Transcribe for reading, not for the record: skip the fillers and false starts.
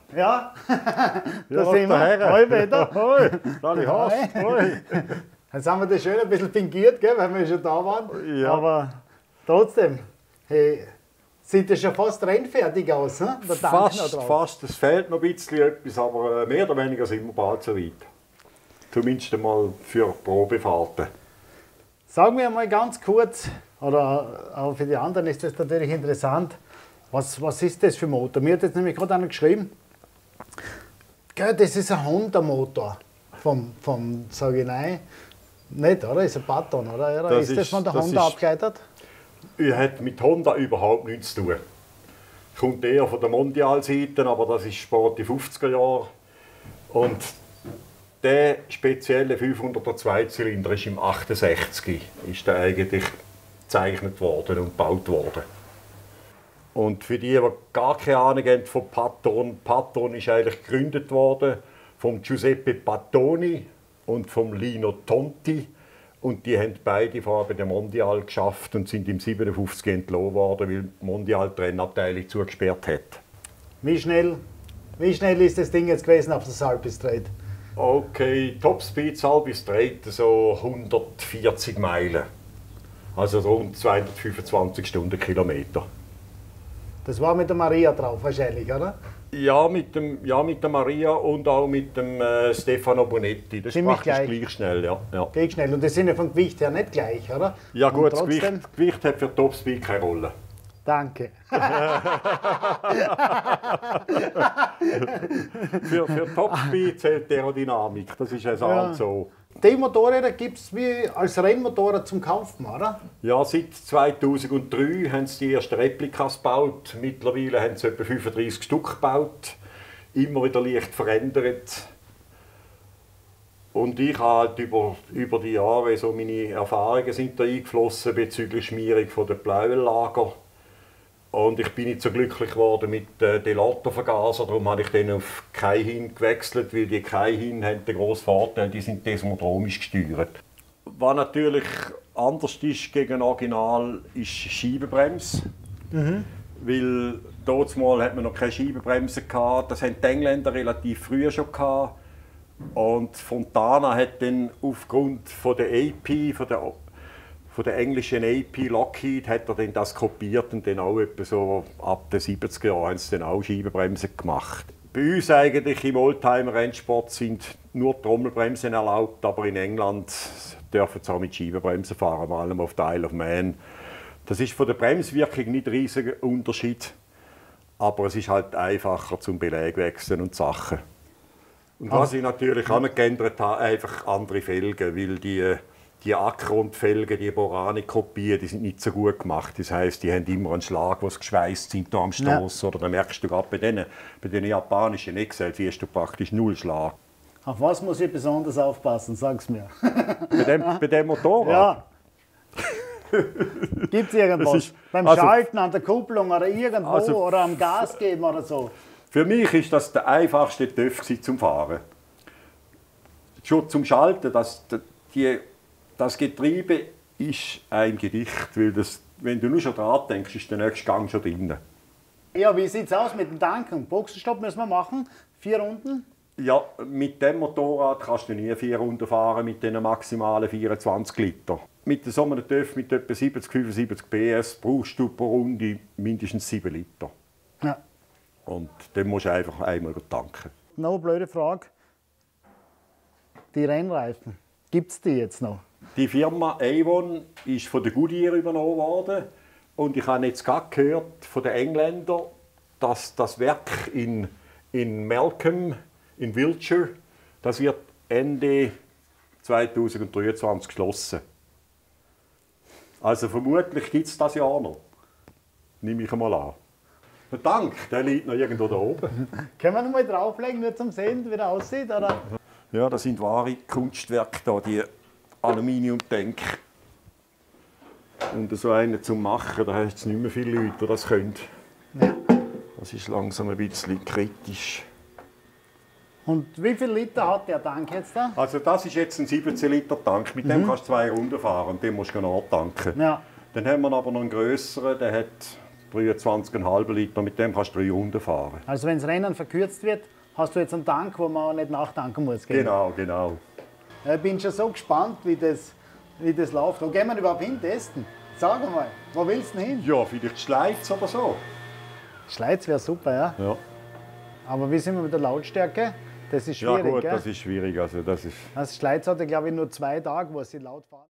Ja, da Ja, sind wir. Hoi, Peter. Hoi, Sali Haas. Hoi. Jetzt haben wir das schön ein bisschen fingiert, gell, weil wir schon da waren. Ja. Aber trotzdem, hey, sieht das schon fast rennfertig aus, ne? Der Tank noch drauf. Fast. Es fehlt noch ein bisschen etwas, aber mehr oder weniger sind wir bald so weit. Zumindest einmal für Probefahrten. Sagen wir mal ganz kurz, oder auch für die anderen ist das natürlich interessant, was ist das für ein Motor? Mir hat jetzt nämlich gerade einer geschrieben, gell, das ist ein Honda-Motor vom sage ich nein, nicht, oder? Ist ein Patton, oder? Das ist das von der das Honda ist- abgeleitet? Hat mit Honda überhaupt nichts zu tun. Kommt eher von der Mondialseite, aber das ist Sport die 50er Jahre. Und der spezielle 500er Zweizylinder ist im 68 ist der eigentlich gezeichnet worden und gebaut worden. Und für die gar keine Ahnung haben von Patton, Patton ist eigentlich gegründet worden vom Giuseppe Pattoni und vom Lino Tonti. Und die haben beide vorher bei der Mondial geschafft und sind im 57 entlassen worden, weil die Mondial die Rennabteilung zugesperrt hat. Wie schnell ist das Ding jetzt gewesen auf der Salpi Straight? Okay, Topspeed Salbi Straight so 140 Meilen. Also rund 225 Stundenkilometer. Das war mit der Maria drauf wahrscheinlich, oder? Ja, mit der Maria und auch mit dem Stefano Bonetti. Das ist Ziemlich praktisch gleich. gleich schnell, ja. Ja, Geht schnell. Und das sind ja vom Gewicht her nicht gleich, oder? ja Und gut, das trotzdem, Gewicht hat für Topspeed keine Rolle. Danke. Für Topspeed zählt die Aerodynamik, das ist also Ja. halt so. Die Motorräder gibt es wie als Rennmotorrad zum Kaufen, oder? Ja, seit 2003 haben sie die ersten Replikas gebaut. Mittlerweile haben sie etwa 35 Stück gebaut. Immer wieder leicht verändert. Und ich habe halt über die Jahre so meine Erfahrungen sind da eingeflossen bezüglich Schmierung von der Bläuellager. Und ich bin nicht so glücklich geworden mit Delato-Vergaser, darum habe ich dann auf Keihin gewechselt, weil die Keihin haben den grossen Vorteil, die sind desmodromisch gesteuert. Was natürlich anders ist gegen Original, ist Scheibenbremse. Weil damals hat man noch keine Scheibenbremse gehabt. Das haben die Engländer relativ früh schon gehabt. Und Fontana hat dann aufgrund von der AP, von der englischen AP Lockheed, hat er dann das kopiert und dann auch etwa so ab den 70er Jahren haben sie dann auch Scheibenbremsen gemacht. Bei uns eigentlich im Oldtimer-Rennsport sind nur Trommelbremsen erlaubt, aber in England dürfen sie auch mit Scheibenbremsen fahren, vor allem auf der Isle of Man. Das ist von der Bremswirkung nicht ein riesiger Unterschied, aber es ist halt einfacher zum Beleg wechseln und Sachen. Und was ich natürlich auch noch geändert habe, einfach andere Felgen, weil die Ackergrundfelgen, die Borani-Kopien, die sind nicht so gut gemacht. Das heisst, die haben immer einen Schlag, wo sie geschweißt sind da am Stoss. Ja. Oder dann merkst du gerade bei den japanischen Excel, die hast du praktisch null Schlag. Auf was muss ich besonders aufpassen? Sag's mir. Bei dem Motorrad? Ja. Gibt es irgendwas? ist- Beim also- Schalten an der Kupplung oder irgendwo Also- oder am Gas geben oder so? Für mich ist das der einfachste TÜV zum Fahren. Schon zum Schalten, das Getriebe ist ein Gedicht, weil wenn du nur schon dran denkst, ist der nächste Gang schon drin. Ja, wie sieht's aus mit dem Tanken? Boxenstopp müssen wir machen? 4 Runden? Ja, mit dem Motorrad kannst du nie 4 Runden fahren mit den maximalen 24 Liter. Mit so einem TÜV mit etwa 70, 75 PS brauchst du pro Runde mindestens 7 Liter. Ja. Und dann musst du einfach einmal tanken. Noch eine blöde Frage. Die Rennreifen, gibt es die jetzt noch? Die Firma Avon ist von der Goodyear übernommen worden. Und ich habe jetzt gerade gehört von den Engländern, dass das Werk in Malcolm, in Wiltshire, das wird Ende 2023 geschlossen. Also vermutlich gibt es das ja auch noch. Nehme ich einmal an. Der Tank, der liegt noch irgendwo da oben. Können wir noch mal drauflegen, nur zum Sehen, wie der aussieht? Oder? Ja, das sind wahre Kunstwerke da, die Aluminiumtank. Und so einen zum Machen, da hast du nicht mehr viele Leute, die das können. Ja. Das ist langsam ein bisschen kritisch. Und wie viel Liter hat der Tank jetzt da? Also das ist jetzt ein 17-Liter-Tank, mit dem kannst du 2 Runden fahren und den musst du nachtanken. Ja. Dann haben wir aber noch einen grösseren, der hat 23,5 Liter, mit dem kannst du 3 Runden fahren. Also wenn das Rennen verkürzt wird, hast du jetzt einen Tank, wo man auch nicht nachtanken muss. Gell? Genau, genau. Ich bin schon so gespannt, wie das läuft. Wo gehen wir überhaupt hin testen? Sag mal, wo willst du denn hin? Ja, vielleicht Schleiz oder so. Schleiz wäre super, ja. Ja. Aber wie sind wir mit der Lautstärke? Das ist schwierig, Ja gut, gell? das ist schwierig. Also Also Schleiz hatte, glaube ich, nur 2 Tage, wo sie laut fahren.